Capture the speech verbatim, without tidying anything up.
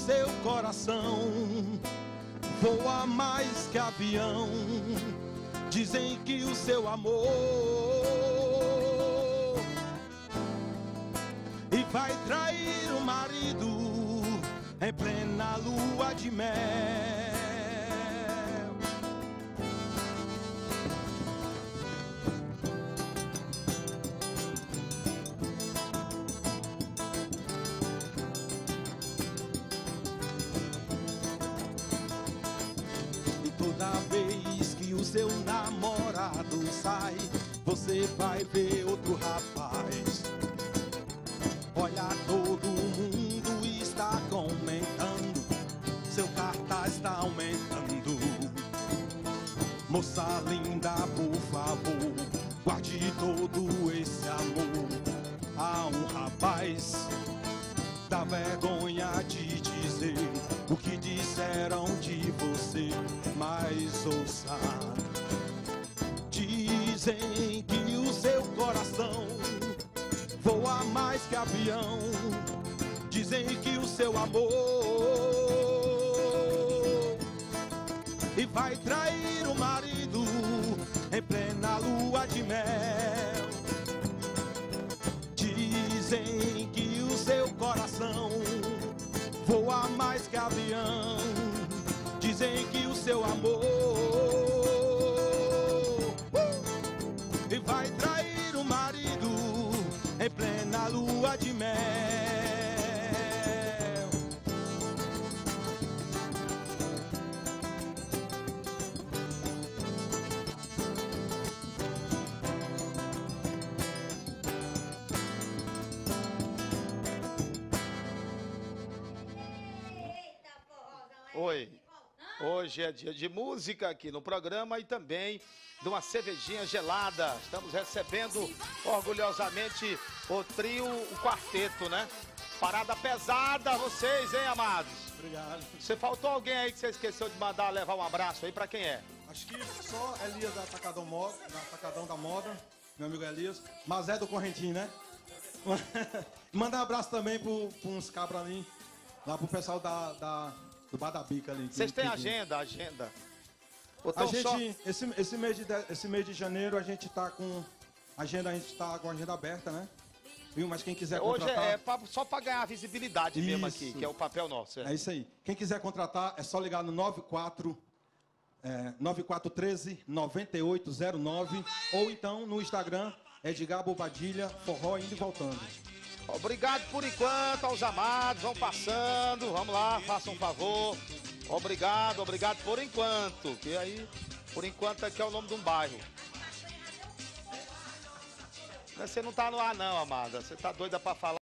seu coração voa mais que avião. Dizem que o seu amor e vai trair o marido em plena lua de mel. E toda vez que o seu namorado sai, você vai ver outro rapaz. Olha, todo mundo está comentando, seu cartaz está aumentando. Moça linda, por favor, guarde todo esse amor. Há um rapaz, dá vergonha de dizer o que disseram de você, mas ouça. Dizem que o seu coração voa mais que avião. Dizem que o seu amor e vai trair o marido em plena lua de mel. Dizem que o seu coração voa mais que avião. Dizem que o seu amor uh, e vai trair o marido em plena lua de mel. Oi, hoje é dia de música aqui no programa e também de uma cervejinha gelada. Estamos recebendo orgulhosamente o trio, o quarteto, né? Parada pesada vocês, hein, amados? Obrigado. Você faltou alguém aí que você esqueceu de mandar levar um abraço aí, pra quem é? Acho que só Elias da Atacadão, Moda, da Atacadão da Moda, meu amigo Elias, mas é do Correntinho, né? Mandar um abraço também para uns cabras ali, lá pro pessoal da, da, do Bar da Bica ali. Vocês têm agenda, agenda? A gente, só... esse, esse, mês de, esse mês de janeiro a gente tá com agenda, a gente tá com a agenda aberta, né? Viu? Mas quem quiser contratar... Hoje é pra, só para ganhar visibilidade isso mesmo aqui, que é o papel nosso. É. É isso aí. Quem quiser contratar é só ligar no nove quatro um três, nove oito zero nove ou então no Instagram Edgar Bobadilha, forró indo e voltando. Obrigado por enquanto aos amados, vão passando, vamos lá, façam um favor. Obrigado, obrigado por enquanto, que aí, por enquanto aqui é o nome de um bairro. Você não tá no ar não, amada, você tá doida pra falar.